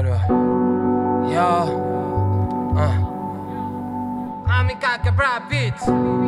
Claro. Yo. Amica que Brad Beats.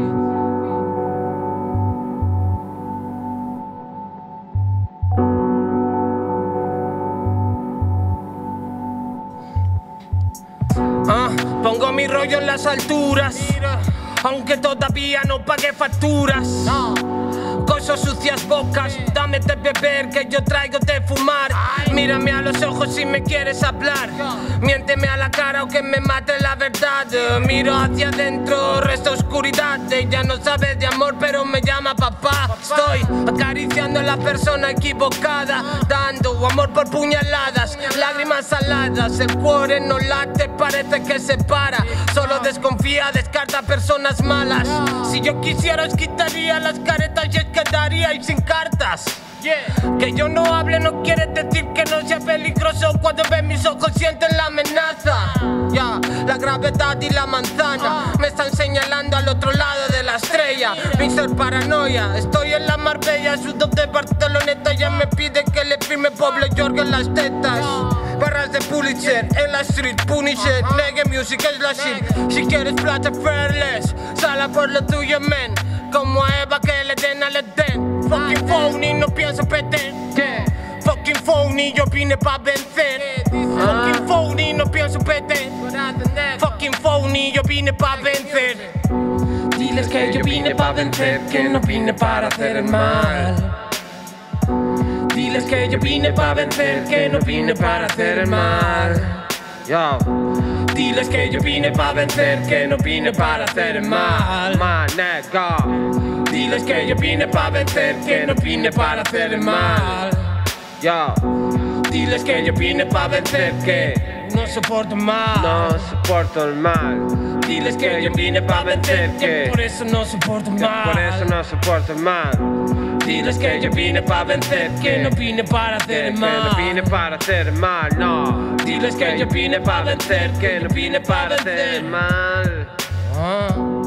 Pongo mi rollo en las alturas, aunque todavía no pagué facturas. Cosas sucias bocas, dame de beber que yo traigo de fumar. Mírame a los ojos si me quieres hablar, miénteme a la cara o que me mate la verdad. Miro hacia adentro, resta oscuridad. Ella no sabe de amor pero me llama papá. Estoy acariciando a la persona equivocada, dando amor por puñaladas, lágrimas saladas. El cuore no late, parece que se para. Solo desconfía, descarta personas malas. Si yo quisiera os quitaría las caretas y os quedaríais sin cartas. Que yo no hable no quiere decir que no sea peligroso. Cuando ven mis ojos sienten la amenaza. La gravedad y la manzana me están señalando al otro lado de la estrella. Mr. Paranoia, estoy en la Marbella, sudo de Barceloneta. Ya me pide que le firme Pablo York en las tetas. Barras de Pulitzer, en la street, Punisher. Reggae music es la shit. Si quieres plata fearless, sala por lo tuyo, men. Como a Eva que le den al Edén. Fucking phony, no pienso perder. Fucking phony, yo vine pa' vencer. Fucking phony, no pienso perder. Fucking phony, yo vine pa' vencer. Diles que yo vine pa' vencer, que no vine para hacer el mal. Diles que yo vine pa' vencer, que no vine para hacer el mal. Diles que yo vine pa' vencer, que no vine para hacer el mal. Diles que yo vine pa' vencer, que no vine para hacer el mal. Diles que yo vine pa' vencer, que no soporto mal. No soporto el mal. Diles que yo vine pa' vencer, que por eso no soporto mal. Por eso no soporto el mal. Diles que yo vine pa' vencer, que no vine para hacer el mal. Que no vine para hacer el mal, no. Diles que yo vine pa' vencer, que no vine para hacer el mal.